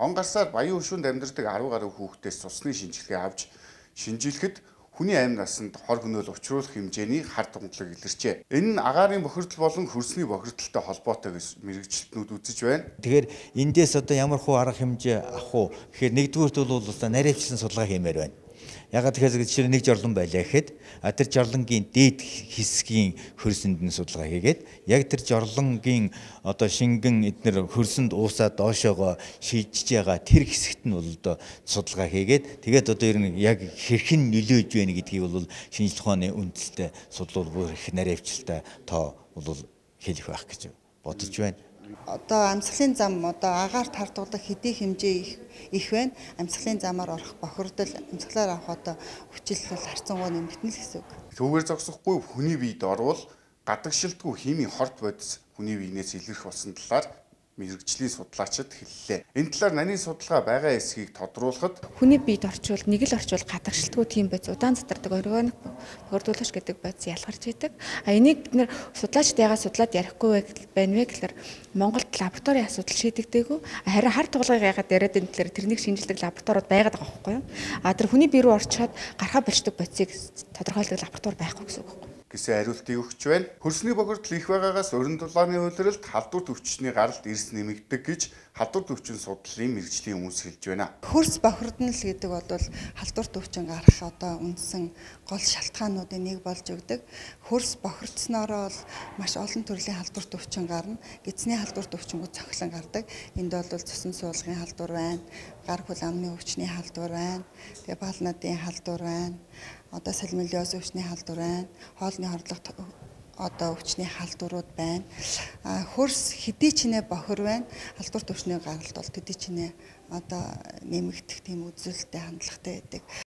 Он гарсаар баян хөшөөнд амьдардаг 10 гаруй хүүхдээс цусны шинжилгээ авч шинжилгэхэд хүний амь насанд хор хөнөөл учруулах хэмжээний хар тунгалаг илэрчээ. Энэ нь агаарын бохирдол болон хөрсний бохирдолтой холбоотой гэж мэрэгчлэтнүүд үзэж байна. Тэгэхээр эндээс одоо ямар хуу арга хэмжээ авах уу гэхээр нэгдүгürt бол нарийнчилсан судалгаа хиймээр байна. Ягаад тэгэхээр жишээ нэг жорлон байлаа гэхэд тэр жорлонгийн дээд хэсгийн хөрсөнд нь судалгаа хийгээд яг тэр жорлонгийн одоо шингэн эднэр хөрсөнд уусаад доошоогоо шийдэж байгаа тэр хэсэгт нь бол одоо судалгаа хийгээд тэгээд одоо ер нь яг хэрхэн нөлөөж байна гэдгийг бол шинжилгээ ухааны үндэслэлтэй судлуул бүр их наривчлалтай тоо бол хэлэх байх гэж бодож байна. Одоо амьсгалын зам одоо агаарт хардуулах хэдий хэмжээ их байна. Амьсгалын замаар орох бохирдол, амьсгалаар авах одоо хүчил бол харьцангуй нэмэгдэнэ л гэсэн үг. Түүгээр зогсохгүй хүний биед орвол гадагшилтгүй химийн хорт бодис хүний биенээс илэрх болсон талаар мэрэгжлийн судлаачид хэллээ. Энэ талаар нарийн судалгаа байгаа эсхийг тодруулахад хүний биед орчвол нэг л орчвол гадагшилтгүй тийм байц удаан задардаг органик бохирдуулагч гэдэг байц ялгарч идэг. Энийг бид нэр судлаачид яагаад судлаад ярихгүй байна вэ гэхээр Монголд лабораторийн асуудал шийдэгдээгүй. Харин хар тулгыг яагаад яриад энэ талаар тэрнийг шинжилдэг лабораториуд байгаад байгаа байхгүй юу? Тэр хүний бие рүү орчоод гарахаа болчдөг байцыг тодорхойлдог лаборатори байхгүй гэсэн үг. Гэсэн хариултыг өгч байна. Хөрсний бохирдол их байгаагаас уран дулааны улиралд халдвар төвчний гаралт эрс нэмэгдэг гэж халдвар төвчин судлалын мэрэгжлийн хүмүүс хэлж байна. Хөрс бохирдно л гэдэг бол халдвар төвчин гарах одоо үндсэн гол шалтгаануудын нэг болж өгдөг. Хөрс бохирдсноороо бол маш олон төрлийн халдвар төвчин гарна. Эзний халдвар төвчингүүд цохилон гардаг. Энд бол цусан суулгын халдвар байна, гар хөл амны өвчний халдвар байна, тэгээ бал надын халдвар байна. Одоо сальмонеллез өвчний халдвар байна. Хоолны хорлох одоо өвчний халдварууд байна. Хөрс хэдий ч нэ бохир байна. Халдвар төвчний гаралт бол төдий ч нэ одоо нэмэгдэх тийм үзүүлэлттэй хандлагатай байдаг.